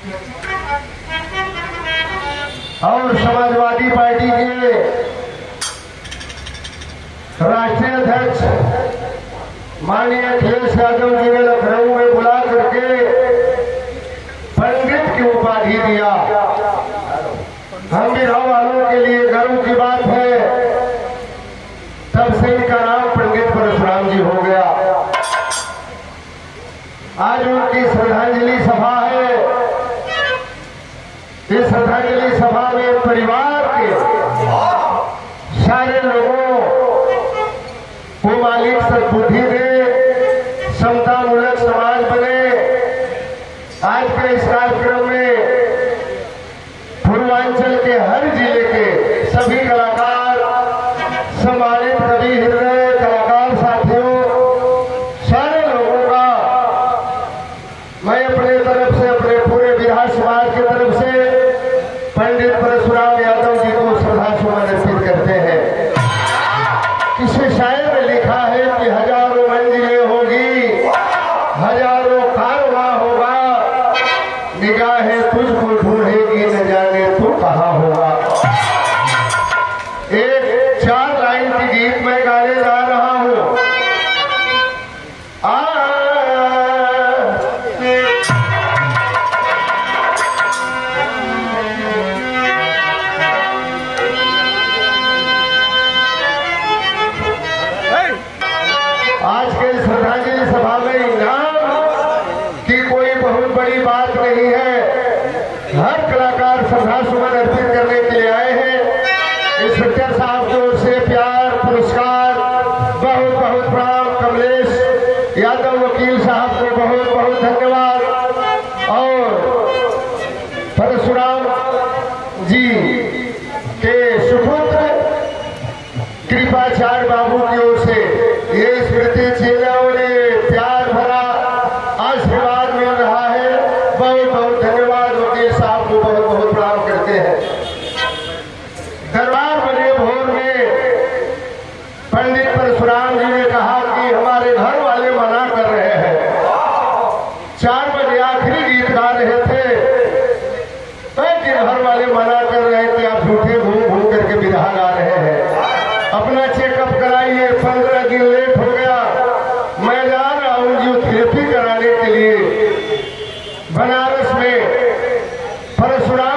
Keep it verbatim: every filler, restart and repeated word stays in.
और समाजवादी पार्टी के राष्ट्रीय अध्यक्ष माननीय अखिलेश यादव जी ने लखनऊ में बुला करके पंडित की उपाधि दिया। हम बिहार वालों के लिए गर्व की बात है, तब से इनका नाम पंडित परशुराम जी हो गया। आज उनकी श्रद्धांजलि सभा है। इस श्रद्धांजलि सभा में परिवार के सारे लोगों को मालिक सद्बुद्धि दे, समतामूलक समाज बने। आज के इस कार्यक्रम में पूर्वांचल के हर जिले के सभी कलाकार, सम्मानित कवि हृदय कलाकार साथियों, सारे लोगों का मैं अपने तरफ से, अपने पूरे बिहार समाज की तरफ से पंडित परशुराम यादव जी को श्रद्धासुमन अर्पित करते हैं। किसी शायर में लिखा है कि हजारों मंजिलें होगी, हजारों कारवां होगा, निगाहें तुझको ढूंढेगी, न जाने तू कहाँ होगा। एक चार लाइन की गीत में गाने जा रहा हूँ। आज के श्रद्धांजलि सभा में इनाम की कोई बहुत बड़ी बात नहीं है। हर कलाकार श्रद्धासुमन अर्पित करने के लिए आए हैं। इंस्पेक्टर साहब की ओर से प्यार पुरस्कार बहुत बहुत प्रणाम। कमलेश यादव वकील साहब को बहुत बहुत धन्यवाद। और परशुराम जी के सुपुत्र कृपाचार्य बाबू की ओर से ये स्मृति चिन्हों ने प्यार भरा आशीर्वाद मिल रहा है। बहुत बहुत धन्यवाद। वकील साहब को बहुत बहुत प्रणाम करते हैं। दरबार बने भोर में पंडित परशुराम जी ने कहा कि हमारे घर वाले मना कर रहे हैं। चार बजे आखिरी गीत गा रहे थे, कि घर वाले मना कर रहे थे, आप झूठे घूम घूम करके विधा गा रहे हैं। अपना चेकअप कराइए, पंद्रह दिन लेट हो गया। मैं जा रहा हूँ जियोथेरेपी कराने के लिए बनारस में। परशुराम